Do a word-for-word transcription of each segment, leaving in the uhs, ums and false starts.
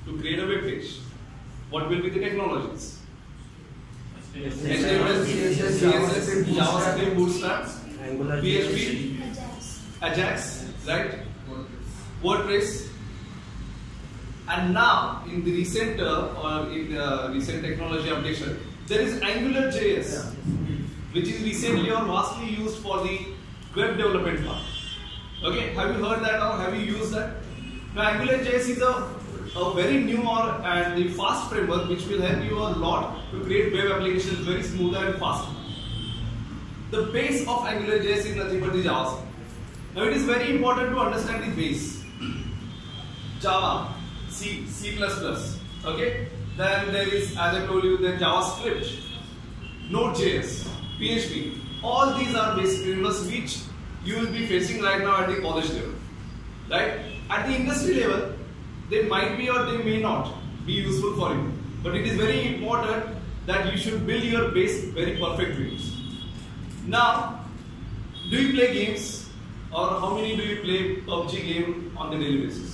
to create a web page, what will be the technologies? H T M L, C S S, JavaScript, Bootstrap, P H P, Ajax, right? WordPress. And now, in the recent uh, or in the recent technology updation, there is Angular J S, which is recently or vastly used for the web development part. Okay, have you heard that or have you used that? Now, Angular J S is a, a very new or and the fast framework which will help you a lot to create web applications very smoother and faster. The base of Angular J S is nothing but the JavaScript. Now, it is very important to understand the base. Java, C, C plus plus. Okay, then there is, as I told you, then JavaScript, Node.js, P H P. All these are basic frameworks which you will be facing right now at the college level. Right? At the industry level, they might be or they may not be useful for you. But it is very important that you should build your base very perfect ways. Now, do you play games, or how many do you play P U B G game on the daily basis?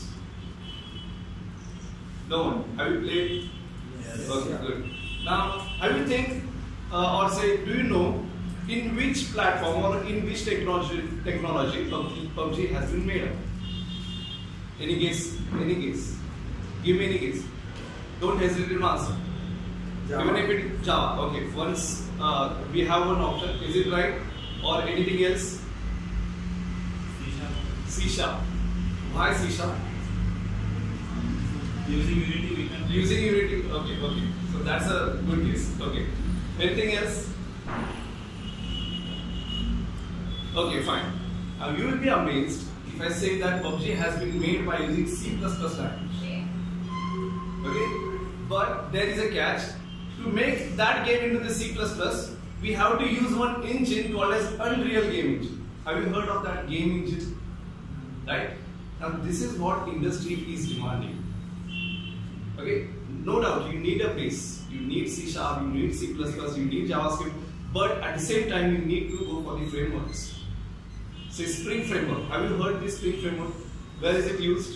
No one. Have you played? Yes. Okay, good. Now, have you think uh, or say, do you know in which platform or in which technology technology P U B G has been made up? Any guess? Any guess? Give me any guess. Don't hesitate to answer. Java. Even if it is Java. Okay. Once uh, we have one option, is it right or anything else? C sharp. C sharp. Why C sharp? Using Unity we can. Using Unity. Okay. Okay. So that's a good guess. Okay. Anything else? Okay. Fine. Now you will be amazed if I say that P U B G has been made by using C plus plus language. Okay, but there is a catch. To make that game into the C plus plus, we have to use one engine called as Unreal Game Engine. Have you heard of that game engine? Right? Now this is what industry is demanding. Okay, no doubt you need a base. You need C sharp, you need C plus plus, you need JavaScript, but at the same time you need to go for the frameworks. Say Spring Framework. Have you heard this Spring Framework? Where is it used?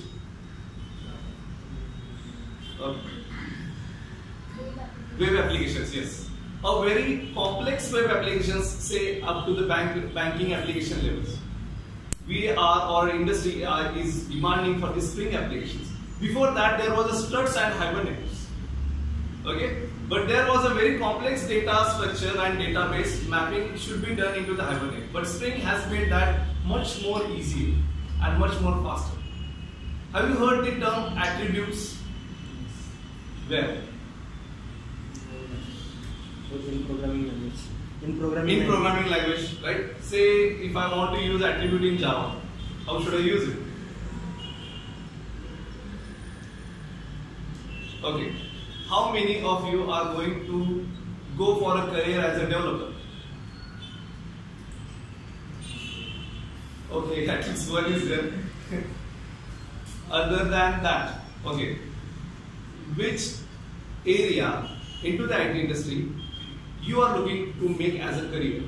Uh, web applications, yes. A very complex web applications, say up to the bank, banking application levels. We are, or industry are, is demanding for the Spring applications. Before that, there was a struts and hibernators. Okay, but there was a very complex data structure and database mapping should be done into the Hibernate. But Spring has made that much more easier and much more faster. Have you heard the term attributes? Where? In programming language. In programming, in programming language, right? Say if I want to use attribute in Java, how should I use it? Okay. How many of you are going to go for a career as a developer? Okay, at least one is there. Other than that, okay, which area into the I T industry you are looking to make as a career?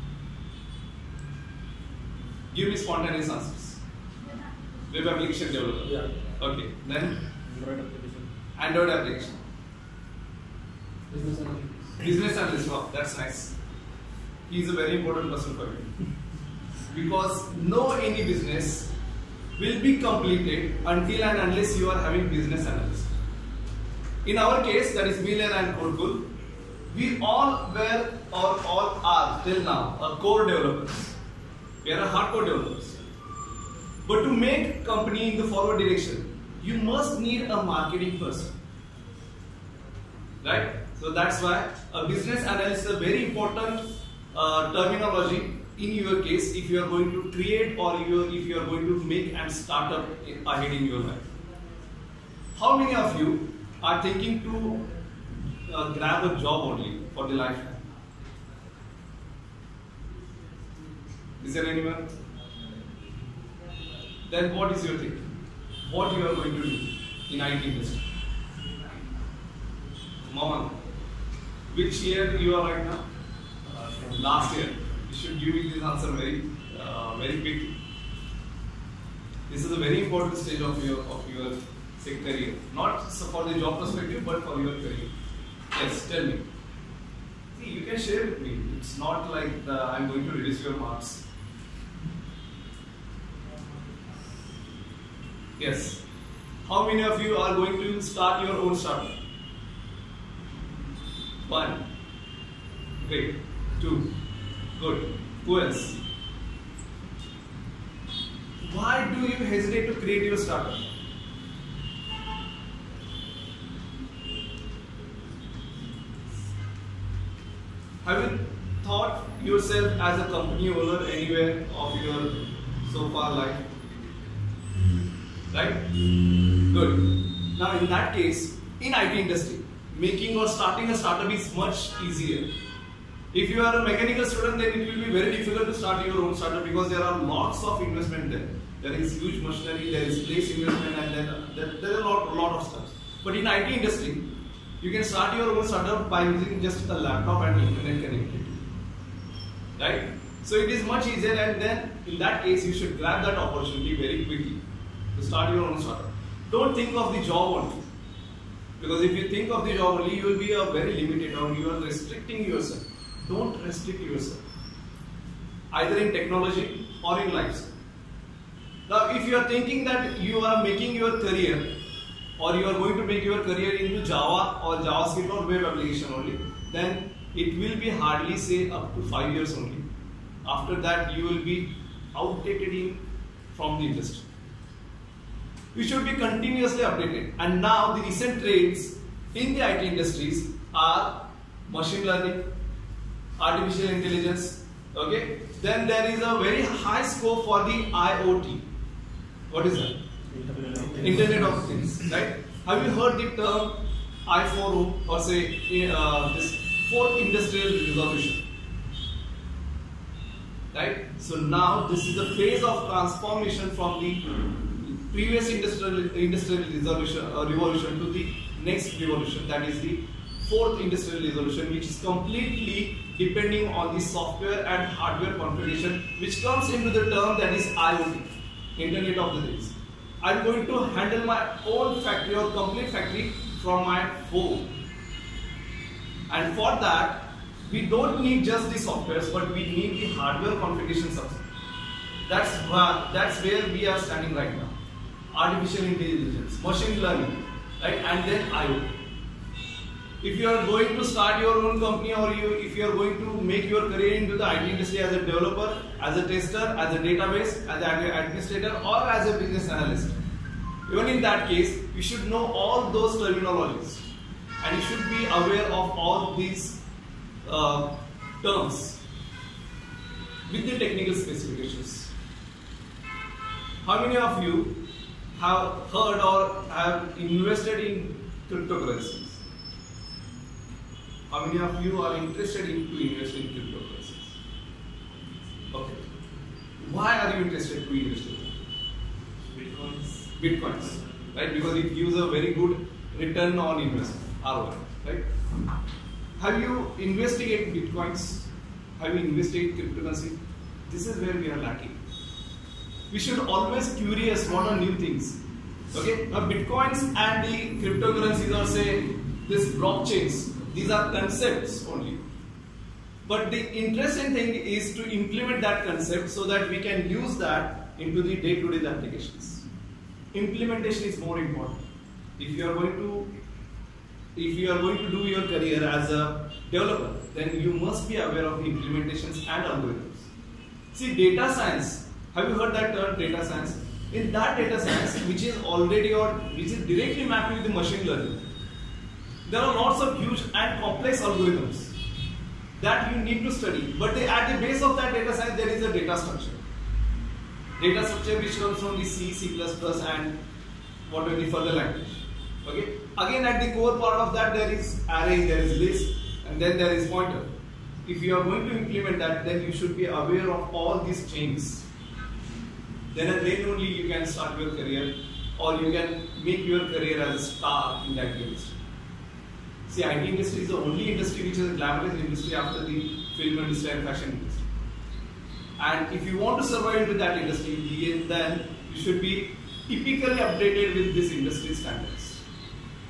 Give me spontaneous answers. Web application developer. Yeah. Okay, then Android application. Android application. Business analyst. Business analyst, wow, that's nice. He is a very important person for you. Because no any business will be completed until and unless you are having business analyst. In our case, that is Miller and Codeful, we all were or all are till now a core developers. We are a hardcore developers. But to make company in the forward direction, you must need a marketing person. Right? So that's why a business analyst is a very important uh, terminology in your case if you are going to create or you, if you are going to make and start up ahead in your life. How many of you are thinking to uh, grab a job only for the lifetime? Is there anyone? Then what is your thinking? What you are going to do in I T industry? Mohan, which year you are right now? Uh, last year. You should give me this answer very, uh, very quickly. This is a very important stage of your of your say, career. Not for the job perspective, but for your career. Yes, tell me. See, you can share with me. It's not like the, I'm going to reduce your marks. Yes. How many of you are going to start your own startup? One. Great. Two. Good. Who else? Why do you hesitate to create your startup? Have you thought yourself as a company owner anywhere of your so far life? Right? Good. Now in that case, in I T industry, making or starting a startup is much easier. If you are a mechanical student, then it will be very difficult to start your own startup because there are lots of investment there. There is huge machinery, there is place investment, and then there, there are a lot, lot of stuff. But in I T industry, you can start your own startup by using just a laptop and internet connectivity. Right? So it is much easier, and then in that case, you should grab that opportunity very quickly to start your own startup. Don't think of the job only. Because if you think of the job only, you will be a very limited, or you are restricting yourself. Don't restrict yourself, either in technology or in lifestyle. Now, if you are thinking that you are making your career, or you are going to make your career into Java or JavaScript or web application only, then it will be hardly say up to five years only. After that, you will be outdated in from the industry. You should be continuously updated. And now the recent trends in the I T industries are machine learning, artificial intelligence, okay? Then there is a very high scope for the I O T. What is that? Internet of Internet of Things, right? Have you heard the term I four O, or say uh, this fourth industrial revolution? Right? So now this is the phase of transformation from the previous industrial industrial revolution, uh, revolution to the next revolution, that is the fourth industrial revolution, which is completely depending on the software and hardware configuration, which comes into the term that is I O T, Internet of the Things. I'm going to handle my own factory or complete factory from my phone. And for that, we don't need just the softwares, but we need the hardware configuration subset. That's where, that's where we are standing right now. Artificial intelligence, machine learning, right? And then I O T. If you are going to start your own company, or you, if you are going to make your career into the I T industry as a developer, as a tester, as a database, as an administrator, or as a business analyst, even in that case, you should know all those terminologies, and you should be aware of all these uh, terms with the technical specifications. How many of you have heard or have invested in cryptocurrencies? How many of you are interested in to invest in cryptocurrencies? Okay. Why are you interested to invest in them? Bitcoins. Bitcoins, right? Because it gives a very good return on investment, R O I, right? Have you investigated Bitcoins? Have you investigated cryptocurrency? This is where we are lacking. We should always curious what are new things. Okay, now Bitcoins and the cryptocurrencies, or say this blockchains, these are concepts only. But the interesting thing is to implement that concept so that we can use that into the day-to-day applications. Implementation is more important. If you are going to, if you are going to do your career as a developer, then you must be aware of the implementations and algorithms. See, data science. Have you heard that term, data science? In that data science, which is already or which is directly mapped with the machine learning, there are lots of huge and complex algorithms that you need to study. But they, at the base of that data science, there is a data structure. Data structure which comes from the C, C plus plus, and whatever the further language. Okay. Again, at the core part of that, there is array, there is list, and then there is pointer. If you are going to implement that, then you should be aware of all these chains. Then and then only you can start your career, or you can make your career as a star in that industry. See, I T industry is the only industry which is a glamorous industry after the film industry and fashion industry. And if you want to survive into that industry, then you should be typically updated with this industry standards.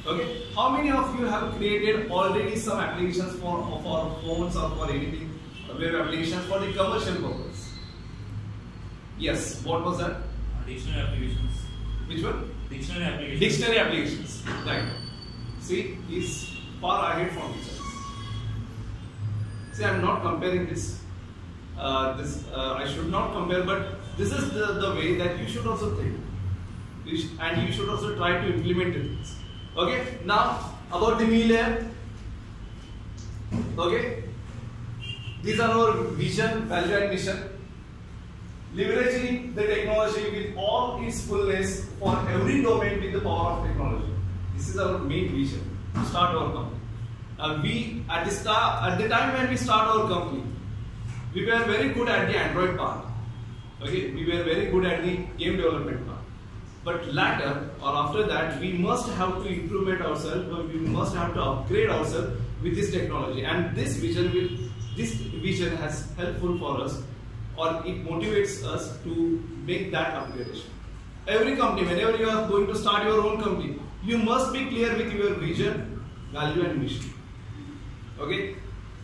Okay, how many of you have created already some applications for, for phones or for anything, web applications for the commercial purpose? Yes, what was that? Dictionary applications. Which one? Dictionary applications. Dictionary applications. Right. See, is far ahead from each other. See, I am not comparing this. Uh, this uh, I should not compare, but this is the, the way that you should also think. You sh and you should also try to implement it. Okay. Now about the me layer. Okay. These are our vision, value, and mission. Leveraging the technology with all its fullness for every domain with the power of technology. This is our main vision to start our company. Uh, we at the start, at the time when we start our company, we were very good at the Android part. Okay, we were very good at the game development part. But later or after that, we must have to improve ourselves. We must have to upgrade ourselves with this technology. And this vision will, this vision has helpful for us, or it motivates us to make that upgradation. Every company, whenever you are going to start your own company, you must be clear with your vision, value, and mission. Okay.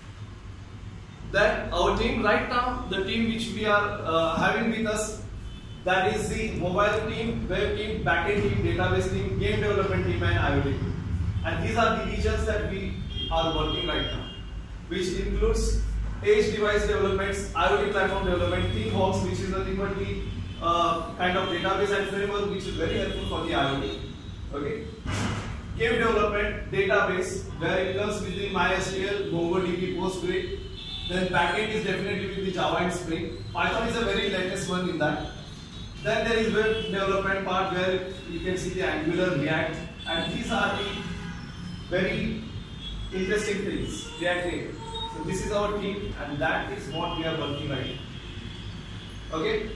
Then our team right now, the team which we are uh, having with us, that is the mobile team, web team, backend team, database team, game development team, and IoT team. And these are the regions that we are working right now, which includes edge device developments, IoT platform development, ThemeWorks, which is a Liberty uh, kind of database and framework which is very helpful for the IoT. Okay. Game development, database, where it comes with the MySQL, MongoDB, Postgre. Then backend is definitely with the Java and Spring. Python is a very latest one in that. Then there is web development part where you can see the Angular, React, and these are the very interesting things. React Native. So this is our team, and that is what we are working right now. Okay.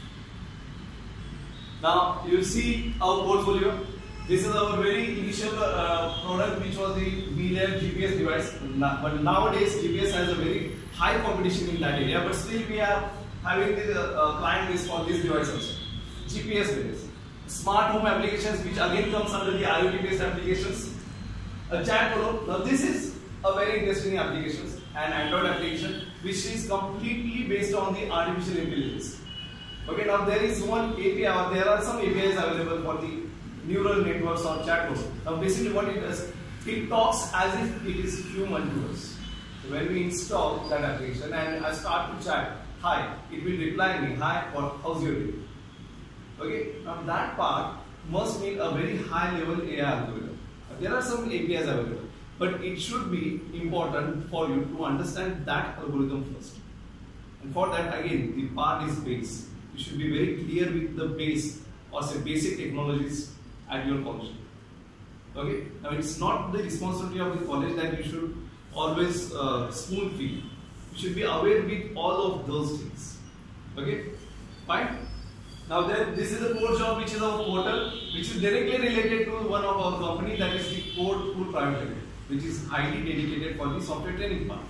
Now you see our portfolio. This is our very initial uh, product, which was the me-layer G P S device. But nowadays G P S has a very high competition in that area. But still we are having the uh, client list for this device also. G P S based. Smart home applications, which again comes under the IoT based applications. A chat flow. Now this is a very interesting application, an Android application which is completely based on the artificial intelligence. Okay, now there is one A P I, or there are some A P Is available for the neural networks or chatbots. Now basically what it does, it talks as if it is human to us. So when we install that application and I start to chat, hi, it will reply me, hi, or how's your day? Okay, now that part must need a very high level A I algorithm. There are some A P Is available, but it should be important for you to understand that algorithm first. And for that, again, the part is base. You should be very clear with the base or say basic technologies at your college. Okay, now it's not the responsibility of the college that you should always uh, spoon feed. You should be aware with all of those things. Okay, fine. Now then, this is a core job, which is our portal, which is directly related to one of our company, that is the Code Pool Private Limited, which is highly dedicated for the software training part.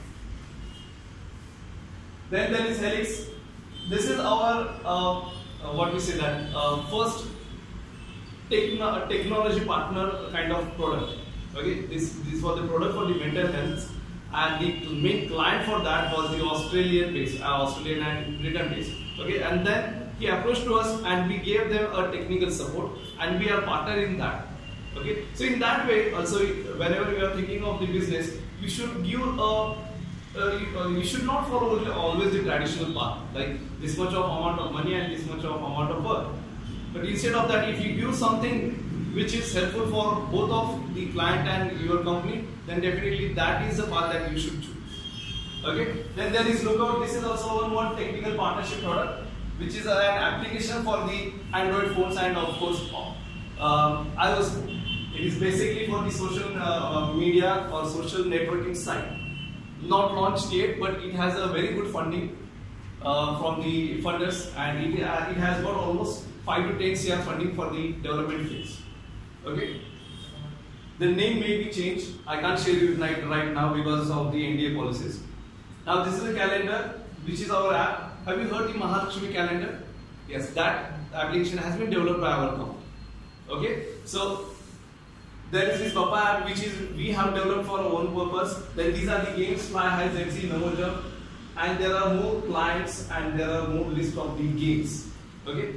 Then there is Helix. This is our uh, uh, what we say that uh, first techno technology partner kind of product. Okay, this this was the product for the mental health, and the main client for that was the Australian based, uh, Australian and Britain based. Okay, and then he approached to us and we gave them a technical support, and we are partner in that. Okay, so in that way also, whenever you are thinking of the business, you should give a uh, you, uh, you should not follow always the traditional path, like this much of amount of money and this much of amount of work. But instead of that, if you give something which is helpful for both of the client and your company, then definitely that is the path that you should choose. Okay, then there is Lookout. This is also one, one technical partnership product, which is an application for the Android phones and of course uh, iOS phone. It is basically for the social uh, media or social networking site. Not launched yet, but it has a very good funding uh, from the funders, and it, uh, it has got almost five to ten C R funding for the development phase. Okay. The name may be changed. I can't share it right, right now because of the N D A policies. Now this is a calendar, which is our app. Have you heard the Mahalakshmi calendar? Yes, that application has been developed by our company. Okay, so There is this Papa app which is we have developed for our own purpose. Then these are the games, Fly High, Z Z, Memo Jump, and there are more clients and there are more list of the games. Okay.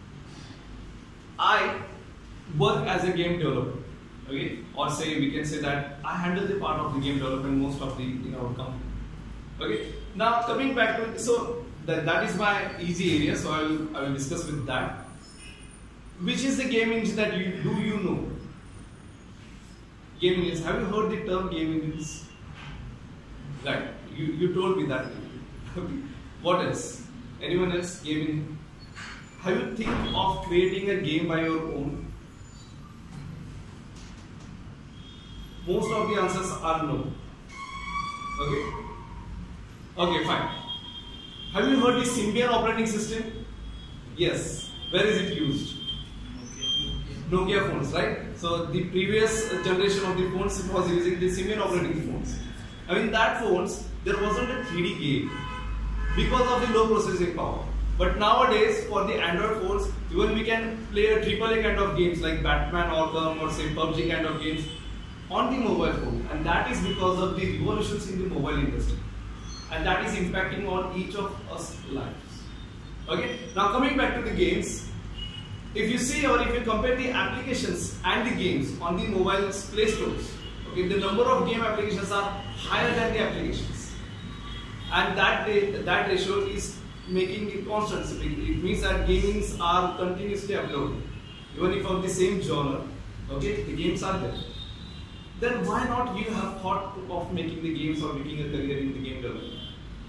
I work as a game developer. Okay, or say we can say that I handle the part of the game development most of the in our company. Okay. Now coming back to so that that is my easy area. So I will I will discuss with that. Which is the game engine that you do you know? Game engines. Have you heard the term game engines? Right. You you told me that. What else? Anyone else? Game engine. Have you think of creating a game by your own? Most of the answers are no. Okay. Okay, fine. Have you heard the Symbian operating system? Yes. Where is it used? Nokia phones, right? So the previous generation of the phones was using the Symbian operating phones. I mean that phones there wasn't a three D game because of the low processing power. But nowadays for the Android phones, even we can play a triple A kind of games like Batman Arkham or say P U B G kind of games on the mobile phone, and that is because of the revolutions in the mobile industry, and that is impacting on each of us lives. Okay. Now coming back to the games. If you see or if you compare the applications and the games on the mobile play stores, okay, the number of game applications are higher than the applications, and that that ratio is making it constant. It means that games are continuously uploaded, even if of the same genre. Okay, the games are there. Then why not you have thought of making the games or making a career in the game development?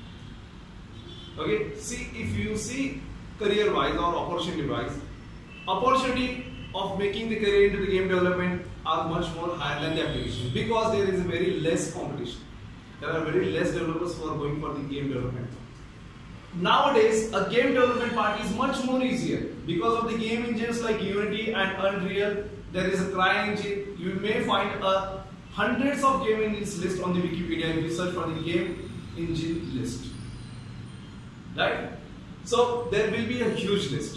Okay, see if you see career-wise or opportunity-wise. Opportunity of making the career into the game development are much more higher than the application because there is a very less competition. There are very less developers who are going for the game development. Nowadays, a game development part is much more easier because of the game engines like Unity and Unreal. There is a CryEngine. You may find a hundreds of game engines list on the Wikipedia if you search for the game engine list. Right? So there will be a huge list.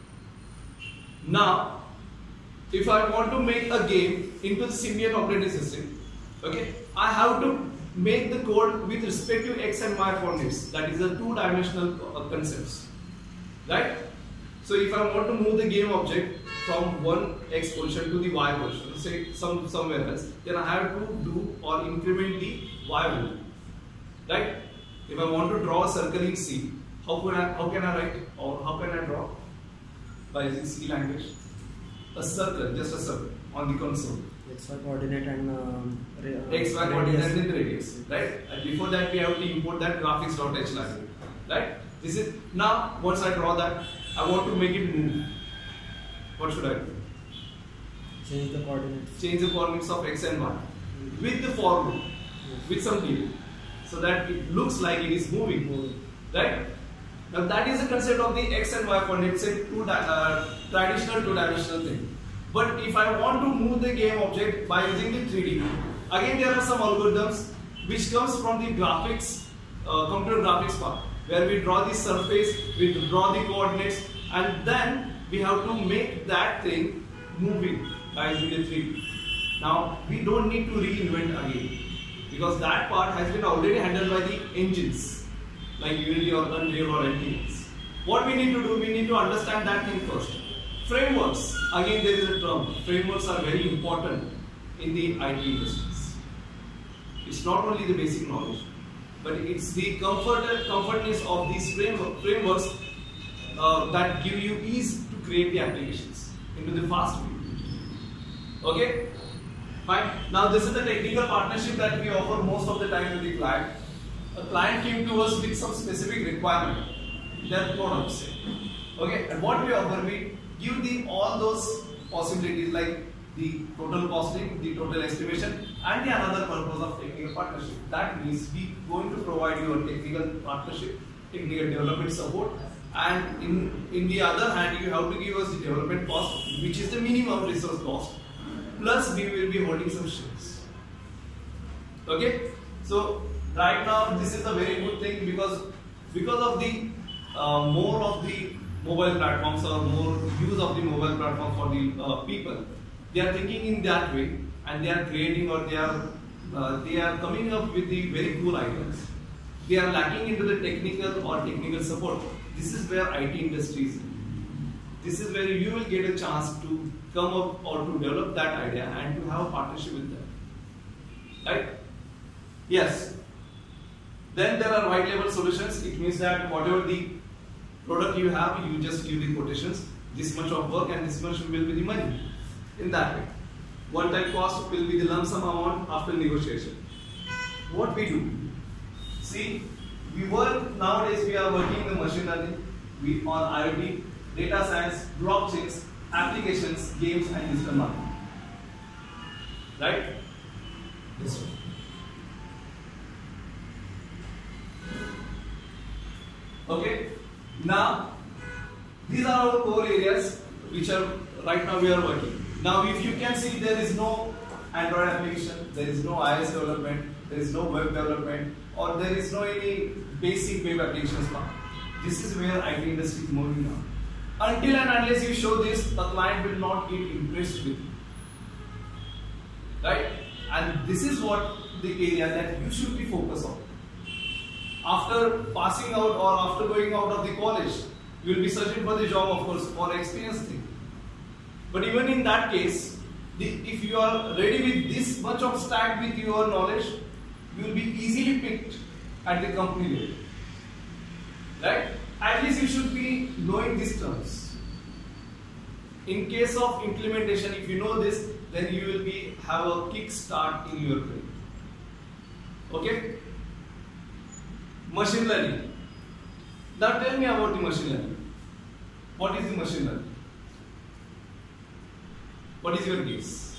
Now, if I want to make a game into the Symbian operating system, okay, I have to make the code with respect to X and Y coordinates. That is a two-dimensional uh, concepts, right? So if I want to move the game object from one X position to the Y position, say some somewhere else, then I have to do or increment the Y value, right? If I want to draw a circle in C, how can I how can I write or how can I draw? By using C language, a circle, just a circle on the console. X Y coordinate and um, uh, X Y coordinate and the radius, right? And before that, we have to import that graphics.h library, right? This is now. Once I draw that, I want to make it move. What should I do? Change the coordinates. Change the coordinates of X and Y with the for loop, with some delay, so that it looks like it is moving, Moving. right? Now that is the concept of the X and Y coordinates, a two uh, traditional two-dimensional thing. But if I want to move the game object by using the three D, again there are some algorithms which comes from the graphics, uh, computer graphics part, where we draw the surface, we draw the coordinates, and then we have to make that thing moving by using the three D. Now we don't need to reinvent again because that part has been already handled by the engines like Unity or Unreal or anything else. What we need to do, we need to understand that thing first. Frameworks, again there is a term, frameworks are very important in the I T industries. It's not only the basic knowledge, but it's the comfort, comfortness of these framework, frameworks uh, that give you ease to create the applications into the fast way. Okay? Fine. Now this is the technical partnership that we offer most of the time to the client. A client came to us with some specific requirement, their products. Okay, and what we offer, we give the all those possibilities like the total costing, the total estimation, and the another purpose of technical partnership. That means we going to provide you a technical partnership, technical development support, and in in the other hand, you have to give us the development cost, which is the minimum resource cost. Plus, we will be holding some shares. Okay, so right now this is a very good thing because because of the uh, more of the mobile platforms or more use of the mobile platform for the uh, people, they are thinking in that way and they are creating or they are uh, they are coming up with the very cool ideas. They are lacking into the technical or technical support. This is where I T industry is. This is where you will get a chance to come up or to develop that idea and to have a partnership with them. Right? Yes. Then there are white label solutions. It means that whatever the product you have, you just give the quotations. This much of work and this much will be the money. In that way. One time cost will be the lump sum amount after negotiation. What we do? See, we work nowadays, we are working in the machine learning, we on IoT, data science, blockchains, applications, games, and digital marketing. Right? This one. Okay. Now, these are our core areas which are right now we are working. Now, if you can see, there is no Android application, there is no iOS development, there is no web development, or there is no any basic web applications part. This is where I T industry is moving now. Until and unless you show this, the client will not get impressed with you. Right? And this is what the area that you should be focused on. After passing out or after going out of the college, you will be searching for the job, of course, for experience thing. But even in that case, the, if you are ready with this much of stack with your knowledge, you will be easily picked at the company level. Right? At least you should be knowing these terms. In case of implementation, if you know this, then you will be have a kick start in your career. Okay? Machine learning. Now tell me about the machine learning. What is the machine learning? What is your guess?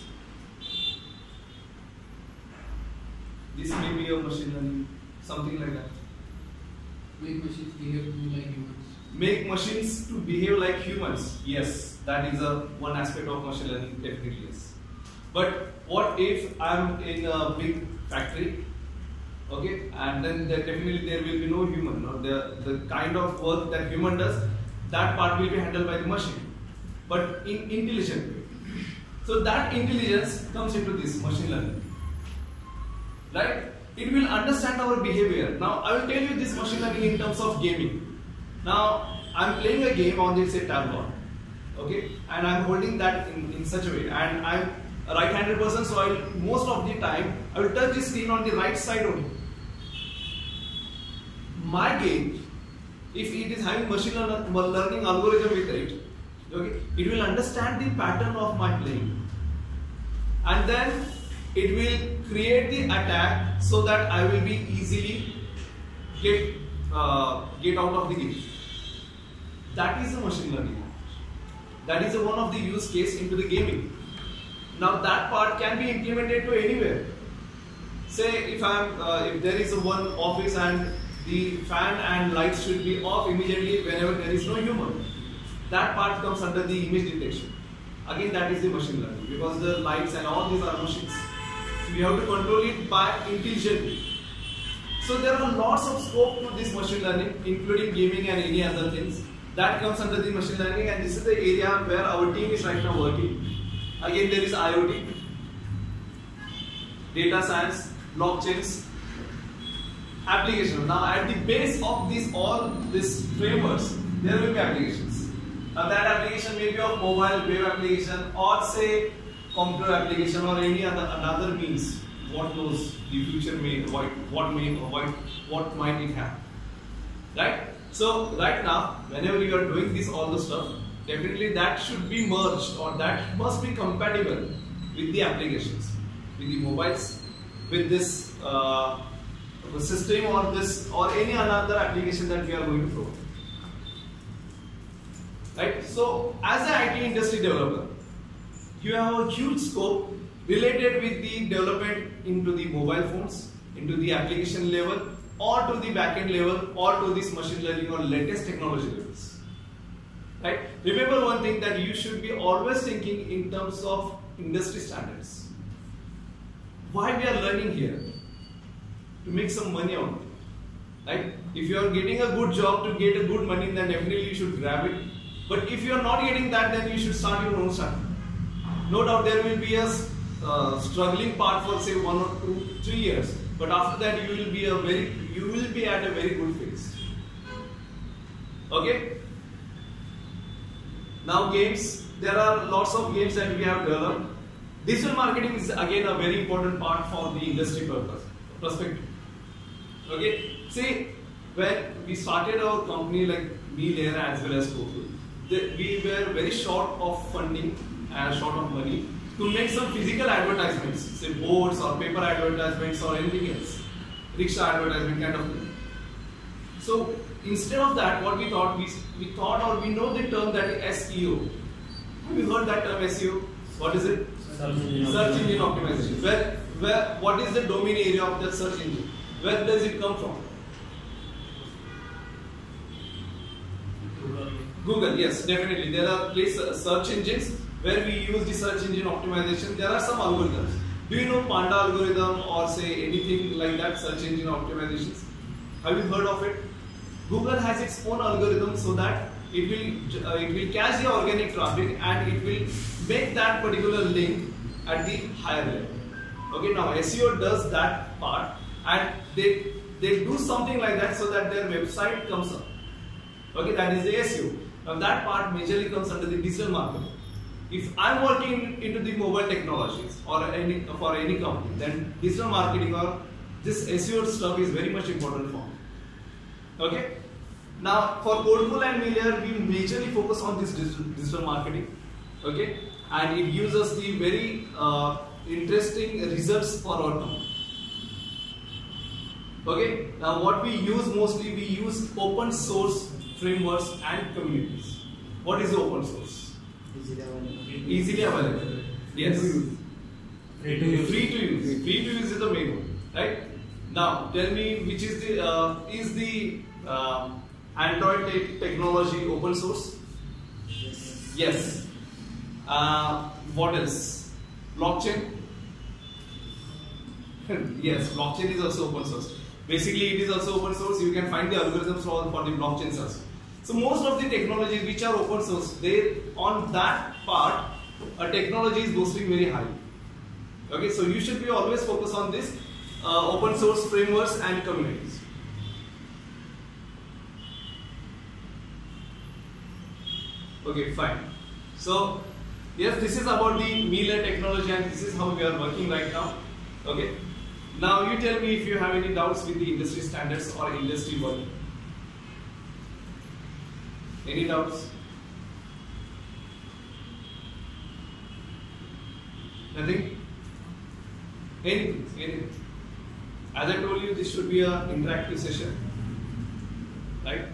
This may be a machine learning, something like that. Make machines behave like humans. Make machines to behave like humans. Yes, that is a one aspect of machine learning, definitely yes. But what if I am in a big factory, okay, and then there definitely there will be no human, or the, the kind of work that human does, that part will be handled by the machine, but in intelligent way. So that intelligence comes into this machine learning. Right? It will understand our behavior. Now I will tell you this machine learning in terms of gaming. Now I am playing a game on this tablet, okay, and I am holding that in, in such a way, and I am a right-handed person, so I will, most of the time I will touch the screen on the right side only. My game, if it is having machine learning algorithm with it, okay, it will understand the pattern of my playing, and then it will create the attack so that I will be easily get uh, get out of the game. That is the machine learning. That is a one of the use case into the gaming. Now that part can be implemented to anywhere. Say if I am uh, if there is a one office and the fan and lights should be off immediately whenever there is no human. That part comes under the image detection. Again, that is the machine learning, because the lights and all these are machines. So we have to control it by intelligently. So there are lots of scope to this machine learning, including gaming and any other things. That comes under the machine learning, and this is the area where our team is right now working. Again, there is IoT, data science, blockchains, application. Now at the base of these all these frameworks, there will be applications. Now that application may be of mobile, web application, or say computer application, or any other another means. What knows the future may what what may what what might it have, right? So right now, whenever you are doing this all the stuff, definitely that should be merged, or that must be compatible with the applications, with the mobiles, with this uh, system, or this or any another application that we are going to provide. Right? So as an I T industry developer, you have a huge scope related with the development into the mobile phones, into the application level, or to the backend level, or to this machine learning or latest technology levels. Right? Remember one thing, that you should be always thinking in terms of industry standards. Why we are learning here? To make some money out of it. Right? If you are getting a good job to get a good money, then definitely you should grab it. But if you are not getting that, then you should start your own startup. No doubt there will be a uh, struggling part for say one or two, three years. But after that, you will be a very, you will be at a very good phase. Okay. Now games. There are lots of games that we have developed. Digital marketing is again a very important part for the industry purpose perspective. Okay. See, when we started our company like Mealair as well as Google, we were very short of funding and short of money to make some physical advertisements, say boards or paper advertisements or anything else, rickshaw advertisement kind of thing. So instead of that, what we thought, we, we thought or we know the term that is S E O. Have you heard that term S E O? What is it? Search engine, search engine optimization. Where, where, what is the domain area of the search engine? Where does it come from? Google. Google, yes, definitely. There are place, uh, search engines where we use the search engine optimization. There are some algorithms. Do you know Panda algorithm or say anything like that, search engine optimizations? Have you heard of it? Google has its own algorithm so that it will uh, it will catch the organic traffic and it will make that particular link at the higher level. Okay, now S E O does that part and they they do something like that so that their website comes up. Okay, that is the S E O. Now that part majorly comes under the digital marketing. If I'm working into the mobile technologies or any for any company, then digital marketing or this S E O stuff is very much important for me. Okay. Now for Codeful and Mealair, we majorly focus on this digital, digital marketing. Okay, and it gives us the very uh, interesting results for our company. Okay. Now what we use mostly, we use open source frameworks and communities. What is open source? Easily available. Easily available. Yes. Free to use. Free to use. Free to use is the main one, right? Now tell me, which is the uh, is the uh, Android te technology open source? Yes. Yes. Uh, what else? Blockchain. Yes, blockchain is also open source. Basically, it is also open source. You can find the algorithms for, for the blockchains also. So most of the technologies which are open source, they on that part, a technology is boosting very high. Okay, so you should be always focused on this uh, open source frameworks and communities. Okay, fine. So yes, this is about the Mealair technology and this is how we are working right now. Okay. Now you tell me if you have any doubts with the industry standards or industry work. Any doubts? Nothing? Anything? Anything? As I told you, this should be an interactive session. Right?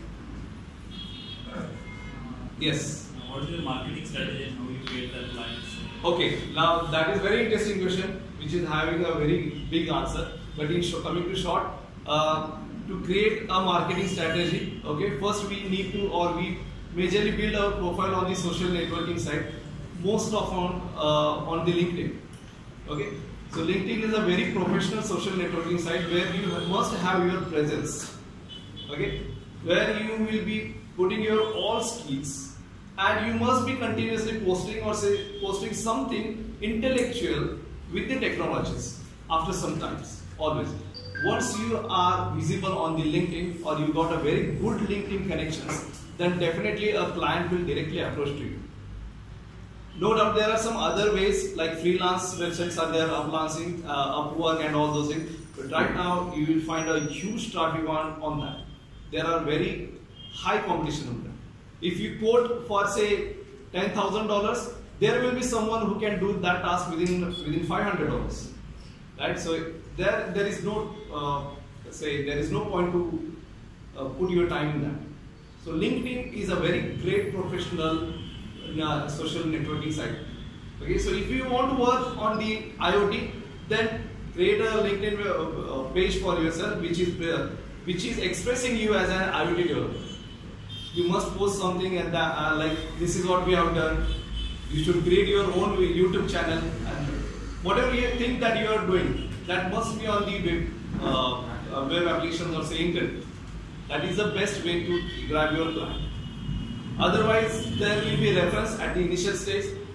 Yes. What is your marketing strategy and how you create that clients? Okay, now that is very interesting question, which is having a very big answer. But in short, coming to short, uh, to create a marketing strategy, okay, first we need to or we majorly build our profile on the social networking site, most of on uh, on the LinkedIn. Okay, so LinkedIn is a very professional social networking site where you must have your presence. Okay, where you will be putting your all skills. And you must be continuously posting or say posting something intellectual with the technologies after some times, always. Once you are visible on the LinkedIn or you got a very good LinkedIn connections, then definitely a client will directly approach to you. No doubt there are some other ways like freelance websites are there, Uplansing, uh, Upwork and all those things. But right now you will find a huge traffic on, on that. There are very high competition on that. If you quote for say ten thousand dollars, there will be someone who can do that task within within five hundred dollars, right? So there there is no uh, say there is no point to uh, put your time in that. So LinkedIn is a very great professional uh, social networking site. Okay, so if you want to work on the IoT, then create a LinkedIn uh, page for yourself, which is uh, which is expressing you as an IoT developer. You must post something and that, uh, like this is what we have done. You should create your own YouTube channel and whatever you think that you are doing, that must be on the web, uh, web applications or say internet. That is the best way to grab your client. Otherwise, there will be reference at the initial stage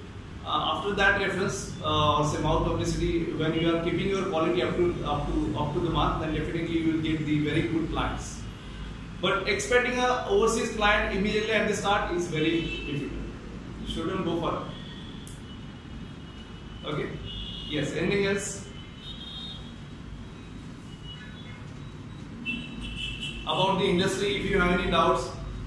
uh, after that reference uh, or say mouth publicity, when you are keeping your quality up to up to up to the mark, then definitely you will get the very good clients. But expecting a overseas client immediately at the start is very difficult. You shouldn't go for it. Okay. Yes. Anything else? About the industry, if you have any doubts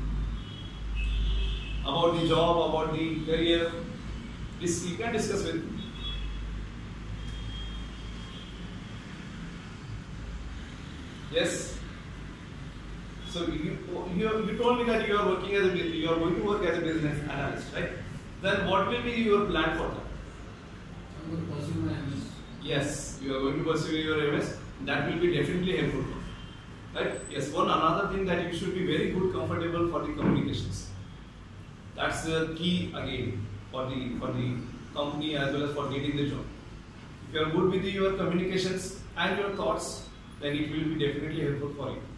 about the job, about the career, please you can discuss with me. Yes. So you, you, you told me that you are working as a you are going to work as a business analyst, right? Then what will be your plan for that? I'm going to pursue my M S. Yes, you are going to pursue your M S. That will be definitely helpful. Right? Yes. One another thing that you should be very good, comfortable for the communications. That's the key again for the for the company as well as for getting the job. If you are good with your communications and your thoughts, then it will be definitely helpful for you.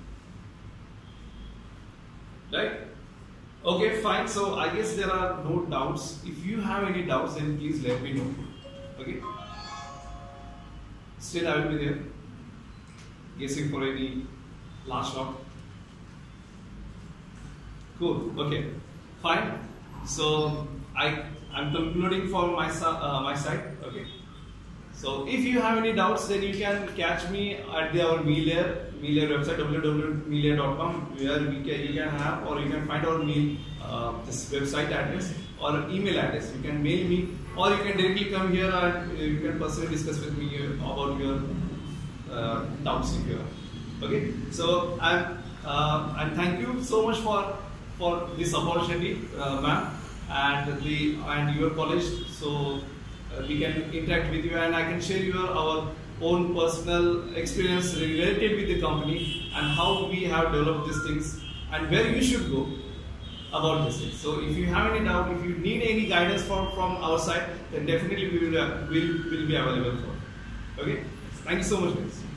Right? Okay, fine. So I guess there are no doubts. If you have any doubts, then please let me know. Okay? Still, I will be there, guessing for any last shot. Cool. Okay. Fine. So I I'm concluding for my uh, my side. Okay. So if you have any doubts, then you can catch me at the our Mealair Mealair website w w w dot mealair dot com, where we can you can have or you can find our mail uh, this website address or email address. You can mail me or you can directly come here and uh, you can personally discuss with me about your uh, doubts if you have. Okay, so I'm uh, and thank you so much for for this opportunity, uh, ma'am, and the and your college. So uh, we can interact with you, and I can share your our own personal experience related with the company and how we have developed these things and where you should go about this thing. So if you have any doubt, if you need any guidance from from our side, then definitely we will uh, will will be available for. Okay, thank you so much, guys.